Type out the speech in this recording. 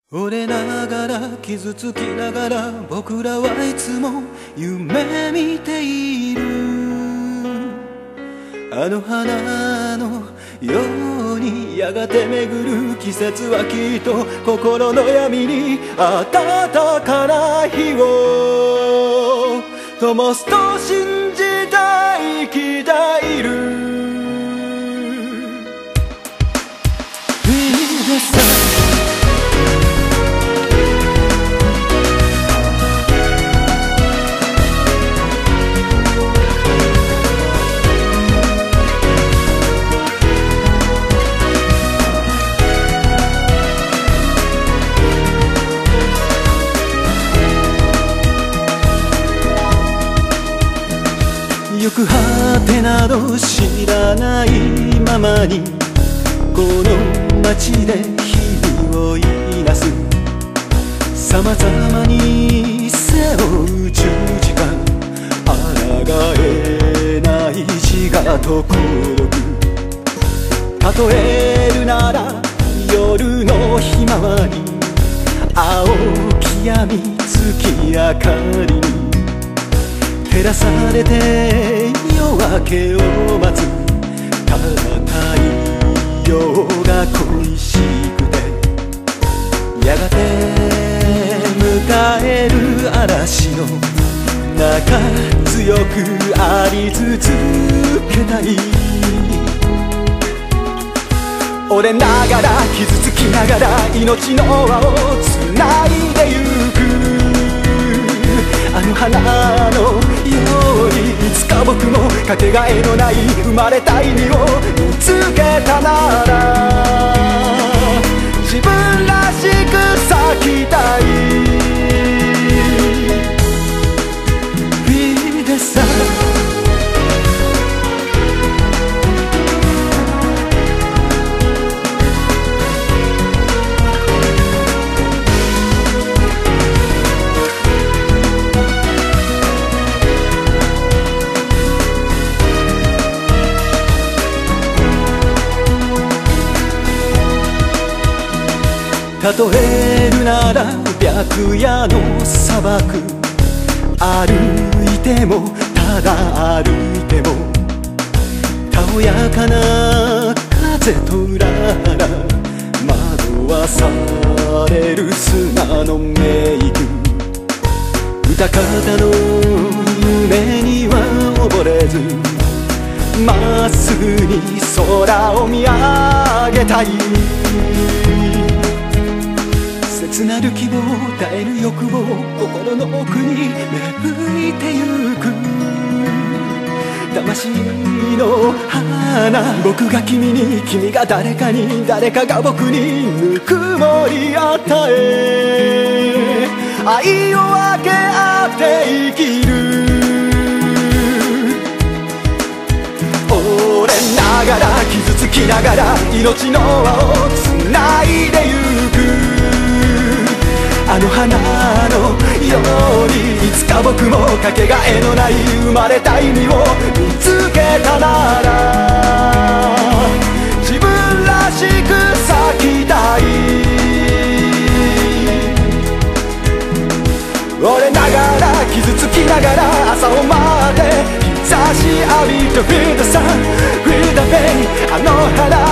折れながら傷つきながら僕らはいつも夢見ている。あの花のようにやがて巡る季節はきっと心の闇に暖かな日を灯すと信じて生きている。皆さんよくはてなど知らないままにこの街で日々をいなす。様々に背負う十字架、抗えない字がと孤独。例えるなら夜のひまわり、青き闇月明かりに照らされて夜明けを待つ。ただ太陽が恋しくてやがて迎える嵐の中強くあり続けたい。折れながら傷つきながら命の輪をつないでゆく。あの花のようにいつか僕もかけがえのない生まれた意味を見つけたなら自分らしく咲きたい。ビデさ例えるなら白夜の砂漠、歩いてもただ歩いてもたおやかな風とうらら惑わされる砂のメイク。歌方の夢には溺れずまっすぐに空を見上げたい。切なる希望絶える欲望心の奥に芽吹いてゆく。魂の花、僕が君に君が誰かに誰かが僕にぬくもり与え愛を分け合って生きる。折れながら傷つきながら命の輪をつないでゆく。あの花のようにいつか僕もかけがえのない生まれた意味を見つけたなら自分らしく咲きたい。折れながら傷つきながら朝を待って日差し浴びて Feel the sun, feel the pain あの花